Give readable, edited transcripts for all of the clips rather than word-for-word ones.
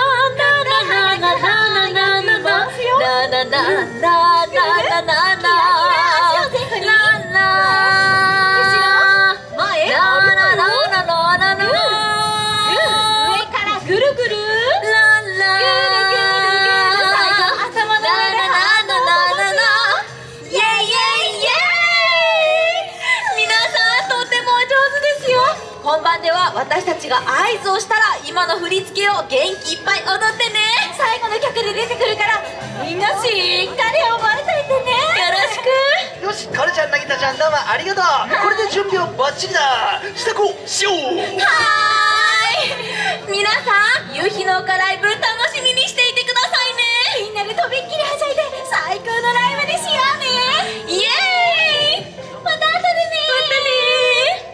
本番では私たちが合図をしたら今の振り付けを元気いっぱい踊ってね。最後の曲で出てくるからみんなしっかり覚えといてね。よろしく。 よし、カルちゃん、なぎたちゃん、どうもありがとう。これで準備はバッチリだ。支度をしよう。 皆さん、夕日の丘ライブ楽しみにしていてくださいね。みんなでとびっきりはしゃいで最高のライブにしようね。イエーイ。また後でね。またね。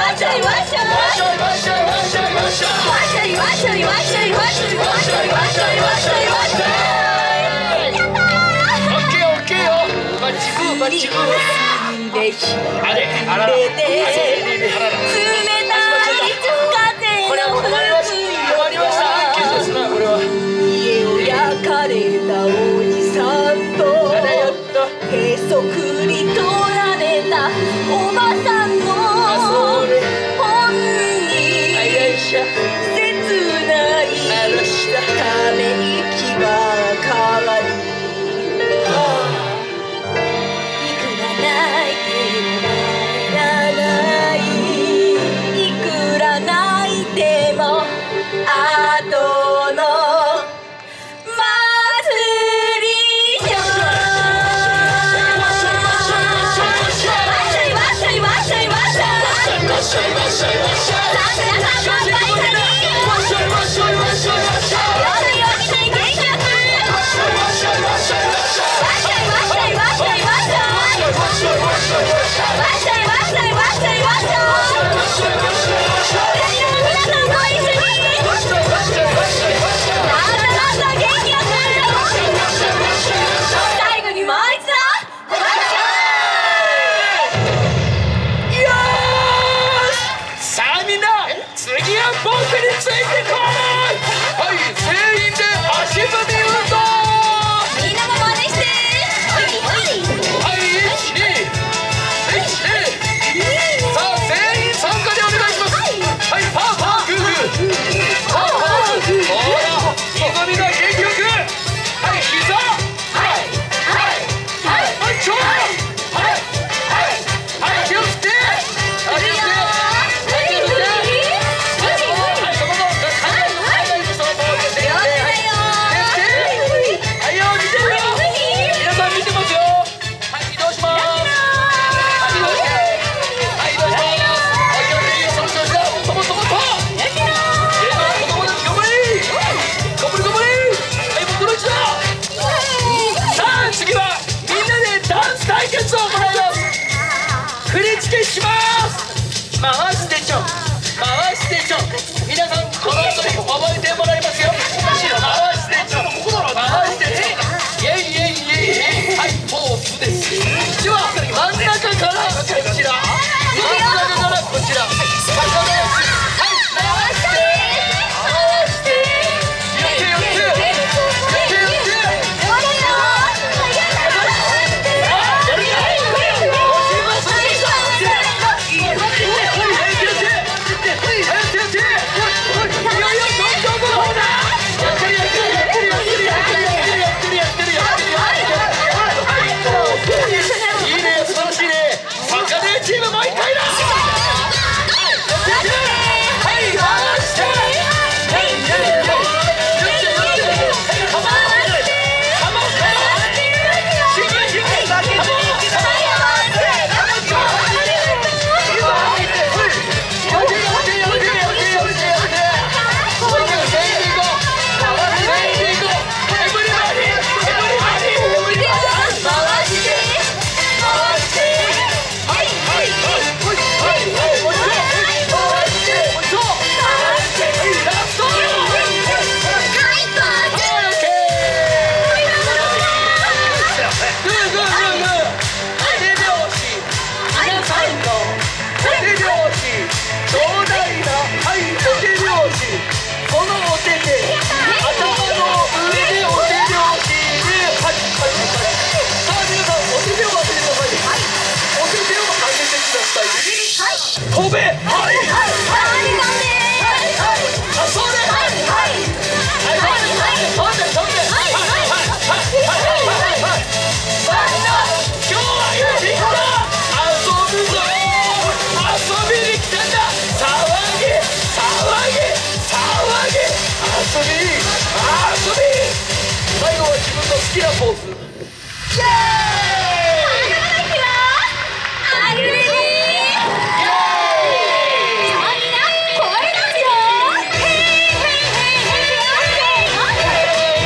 きなポーズ。イエーイ。 イエーイ。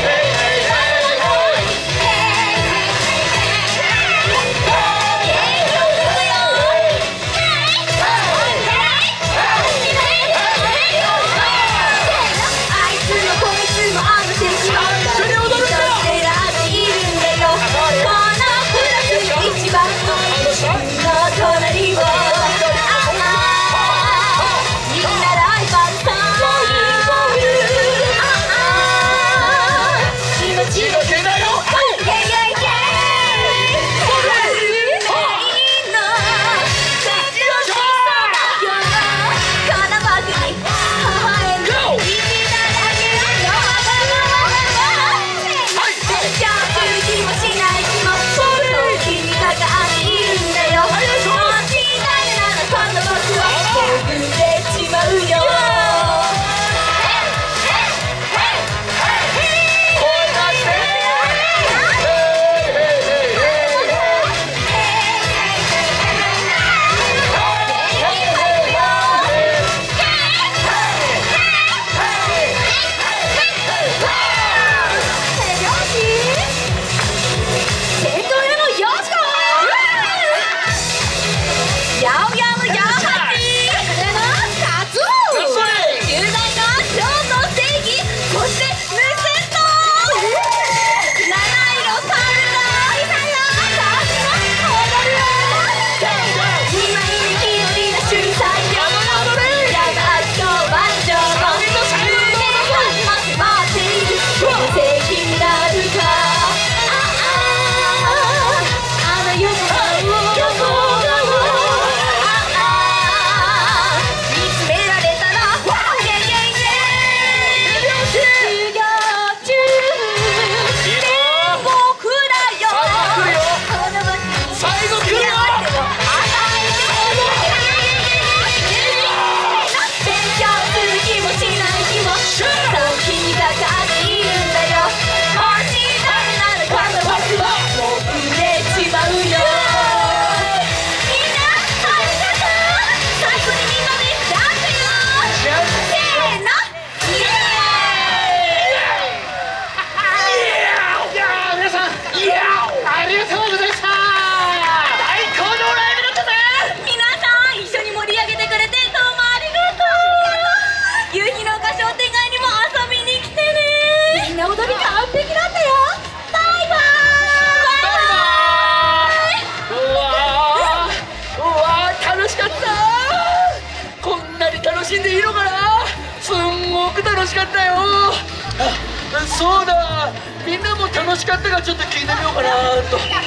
楽しんでいいのかな。すんごく楽しかったよ。あ、そうだ、みんなも楽しかったかちょっと聞いてみようかなと。ね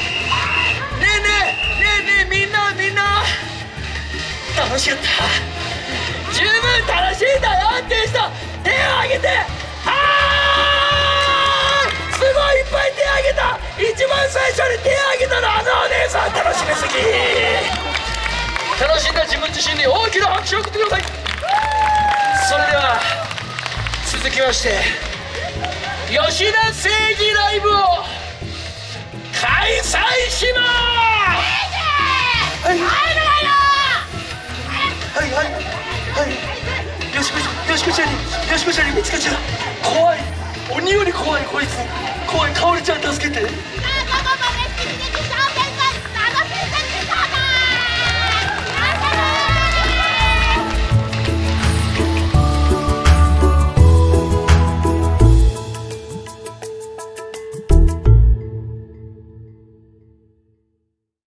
えみんな楽しかった、十分楽しいんだよっていう人手を挙げて。はーい、すごいいっぱい手挙げた。一番最初に手を挙げたのあのお姉さん、楽しみすぎ。楽しんだ自分自身に大きな拍手を送ってください。それでは続きまして吉田正義ライブを開催します。よしこちゃんに見つけちゃう。怖い、鬼より怖いこいつ。怖い、かおりちゃん助けて。 どこまで好きでしょうか。